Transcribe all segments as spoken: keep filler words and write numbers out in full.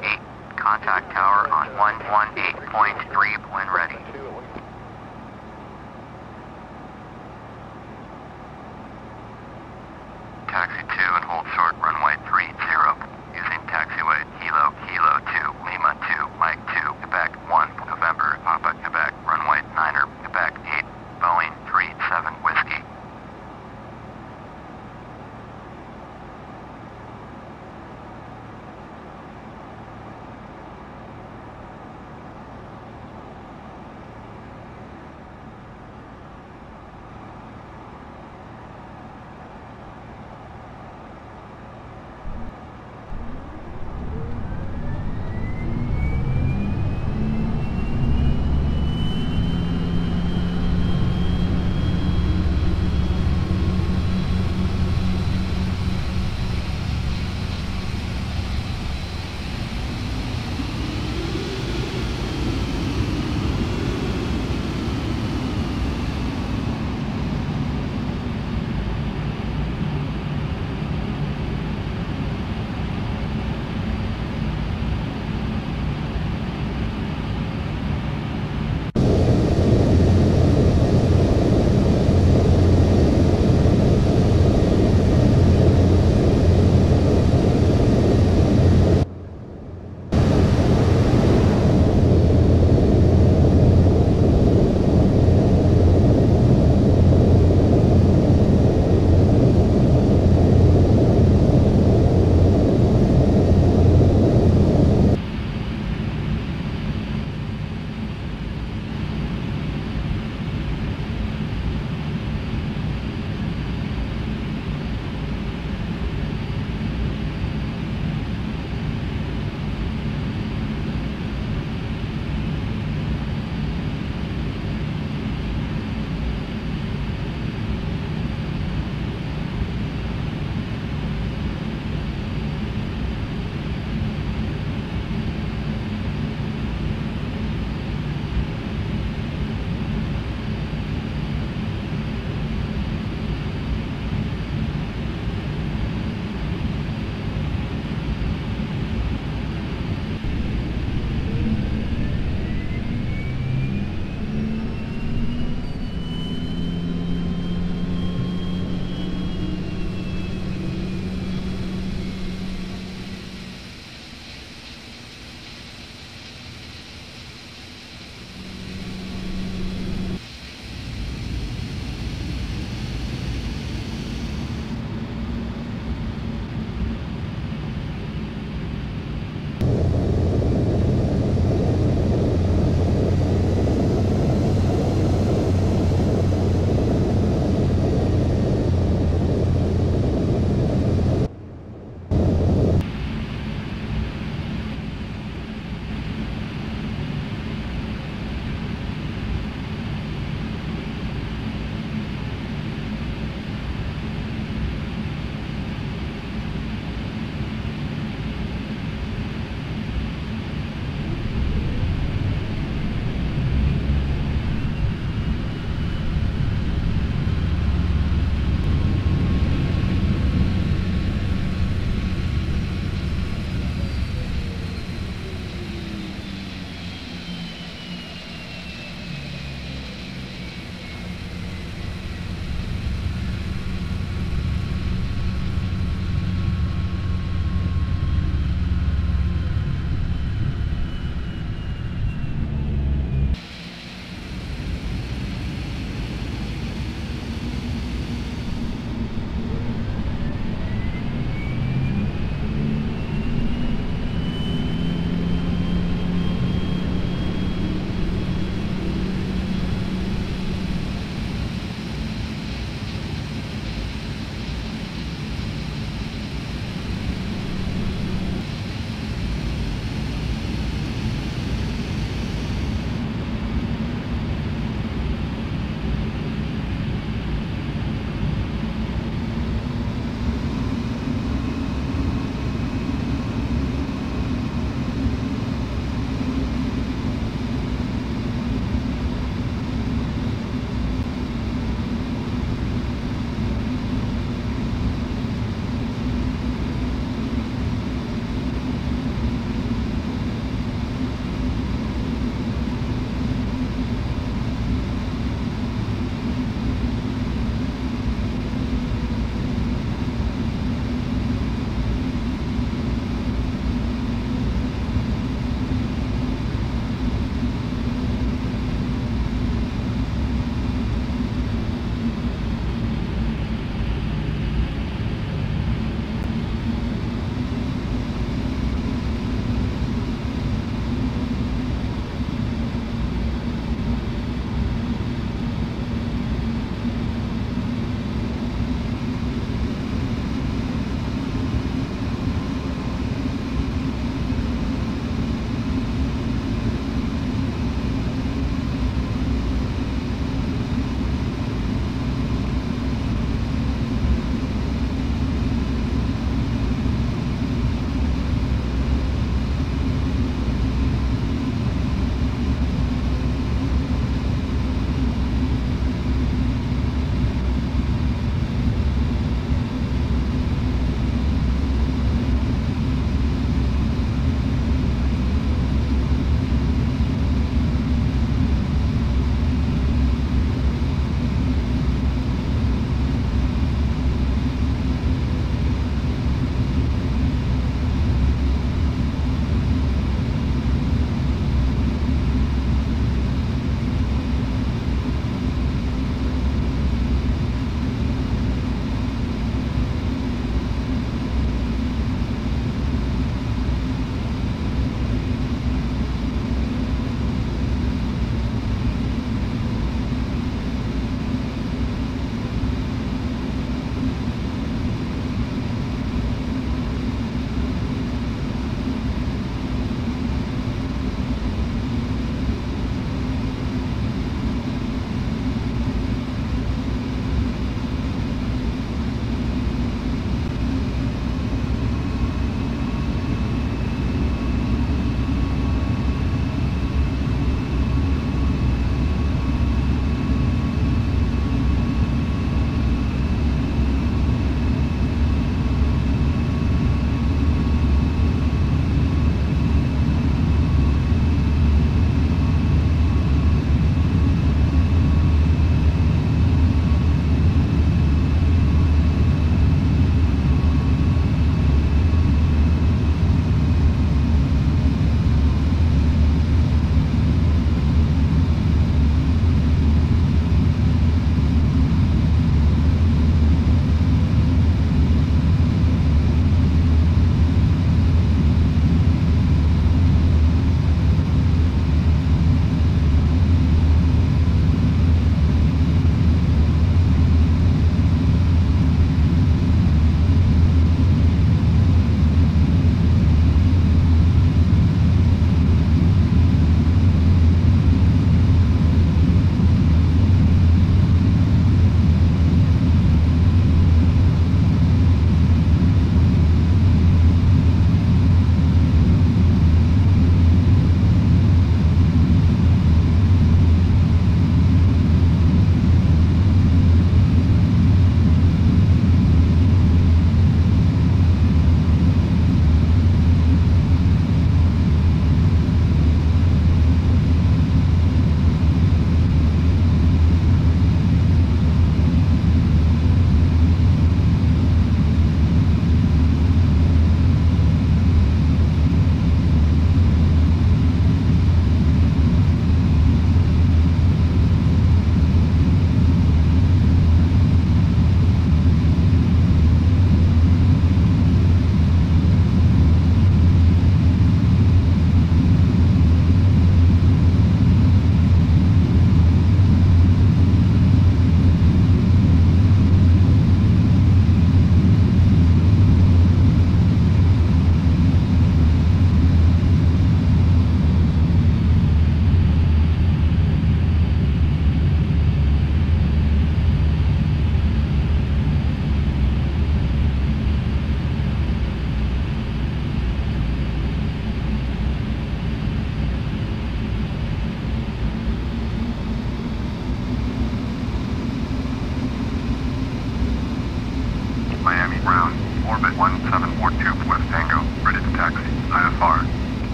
eight. Contact tower on one one eight point three when ready. Taxi two and hold short runway three zero. Using taxiway Kilo Kilo two, Lima two, Mike two, Quebec one, November, Papa, Quebec, runway niner, Quebec eight, Boeing three seven Whiskey.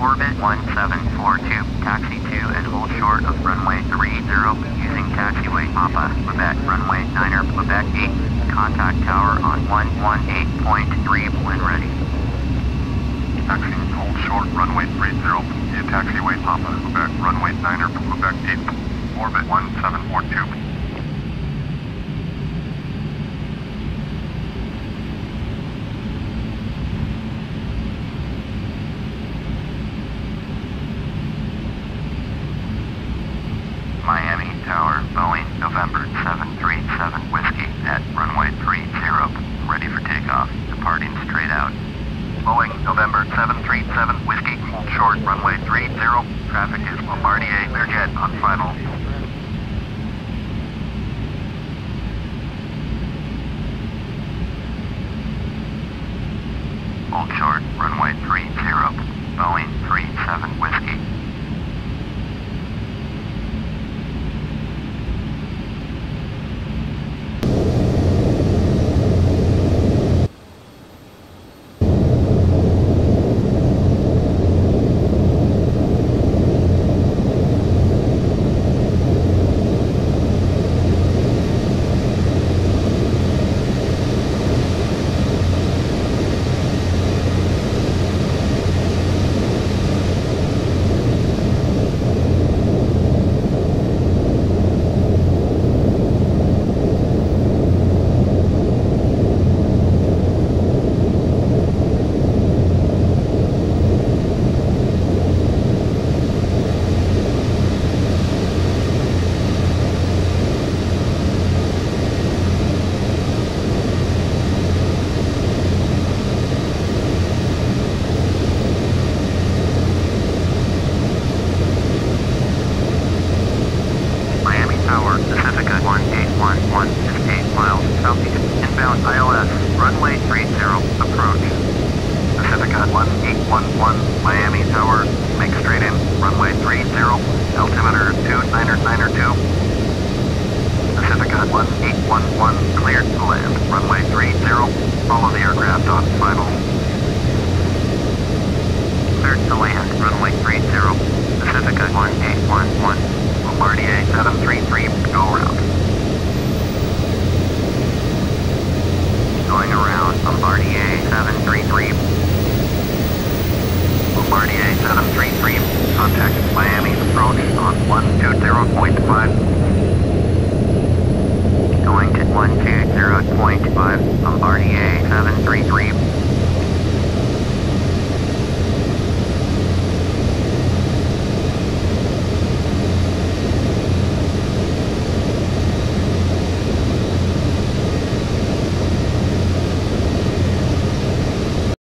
Orbit one seven four two, taxi to and hold short of runway three zero using taxiway Papa, Quebec, runway niner, Quebec eight. Contact tower on one one eight point three when ready. Taxi, hold short, runway three zero, via taxiway Papa, Quebec, runway niner, Quebec eight. Orbit one seven four two. Miami Tower, Boeing, November seven three seven Whiskey at runway three zero, ready for takeoff, departing straight out. Boeing, November seven three seven Whiskey, hold short, runway three zero. Traffic is Bombardier Learjet on final. Hold short, runway three zero, Boeing three seven Whiskey. one eight one one is eight miles southeast, inbound I L S, runway three zero, approach. Pacifica one eight one one, Miami Tower, make straight in, runway three zero, altimeter two niner niner two. Pacifica one eight one one, cleared to land, runway three zero, follow the aircraft on final. Cleared to land, runway three zero, Pacifica one eight one one. Bombardier seven three three, go around. Going around, Bombardier seven three three. Bombardier seven three three, contact Miami approach on one two zero point five.